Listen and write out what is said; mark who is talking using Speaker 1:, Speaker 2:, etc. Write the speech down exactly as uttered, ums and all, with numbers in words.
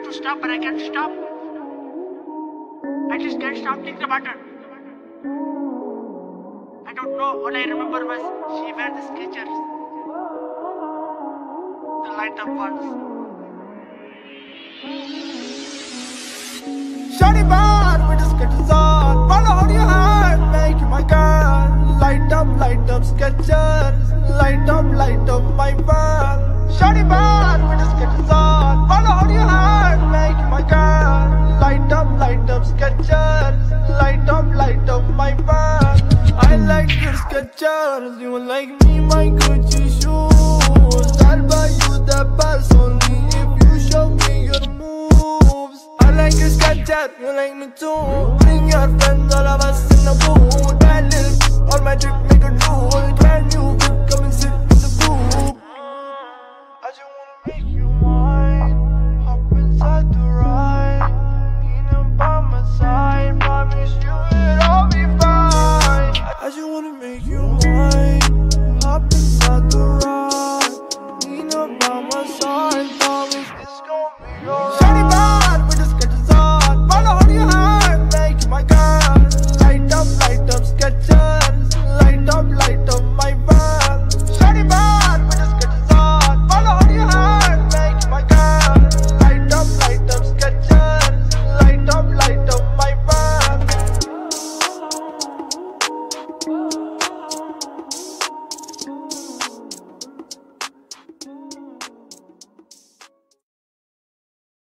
Speaker 1: to stop, but I can't stop. I just can't stop thinking about her. I don't know. All I remember was she wear the Skechers, the light up ones.
Speaker 2: Shawty bad with the Skechers on. Follow on your heart, make you my girl. Light up, light up Skechers. Light up, light up my world. Shawty bad with the Skechers on. Follow on your heart, make you my girl. Light up, light up Skechers. Light up, light up my world. I like your Skechers. You like me, my Gucci shoes. I'll buy you the best only if you show me your moves. I like your Skechers, you like me too. Bring your friends, all of us in the booth. That little all my drip.